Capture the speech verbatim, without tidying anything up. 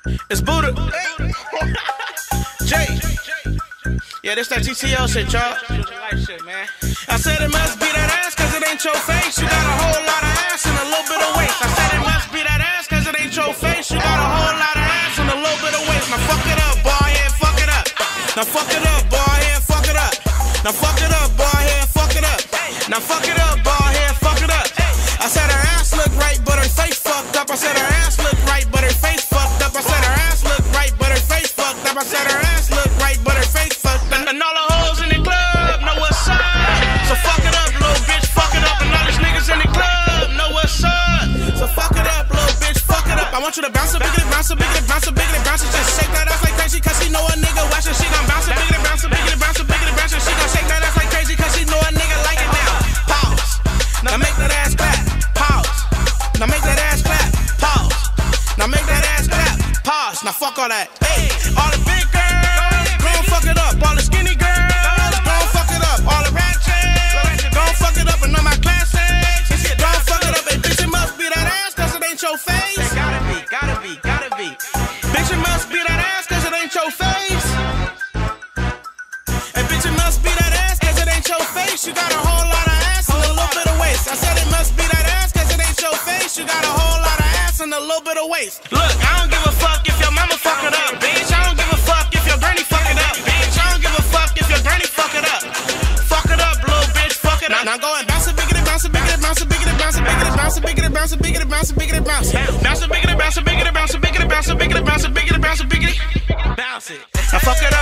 It's Buddha. Jay. Yeah, this that T T L shit, y'all. Shit, man. I said it must be that ass cause it ain't your face. You got a whole lot of ass and a little bit of waist. I said it must be that ass cause it ain't your face. You got a whole lot of ass and a little bit of waist. Now fuck it up, boy, yeah, fuck it up. Now fuck it up, boy, yeah, fuck it up. Now fuck it up, boy, yeah, fuck it up. Now fuck it up, boy, yeah, fuck it up. I said her ass look right, but her face fucked up. I said her ass look right, but her face fucked up. I said her ass look right, but her face fucked up. I said her ass look right, but her face fucked up. And all the hoes in the club know what's up. So fuck it up, little bitch, fuck it up. And all these niggas in the club know what's up. So fuck it up, little bitch, fuck it up. I want you to bounce it, biggity, bounce it, biggity, bounce it, biggity, bounce it. Just shake that ass like crazy, cause she know a nigga watching. She gon' bounce it, biggity, bounce it, biggity, bounce it, biggity, bounce it. She gon' shake that ass like crazy, cause she know a nigga like it now. Pause. Now make that ass clap. Pause. Now make that ass clap. Pause. Now make that ass clap. Pause. Now fuck all that. Hey, all the big girls, gon' fuck it up. All the skinny girls, gon' fuck it up. All the ratchets, gon' fuck it up. And all my classics, gon' fuck it up. Hey, bitch, it must be that ass cause it ain't your face. Gotta be, gotta be, gotta be. Bitch, it must be that ass cause it ain't your face. Hey, bitch, it must be that ass cause it ain't your face. You got a whole lot of ass and a little bit of waist. I said it must be that ass cause it ain't your face. You got a whole lot of ass and a little bit of waist. Look, I don't give a fuck if your mama fuck it up, bitch. I don't give a fuck if your granny fuck it up, bitch. I don't give a fuck if your granny fuck it up. Fuck it up, little bitch, fuck it up. Now go and bounce it, biggity, bounce it, biggity, bounce it, biggity, bounce it, biggity, bounce it, biggity, bounce it, biggity, bounce it, biggity, bounce it. Bounce it, biggity, bounce it, biggity, bounce it, biggity, bounce it, biggity, bounce it, biggity, bounce it, biggity. Bounce it. Now fuck it up.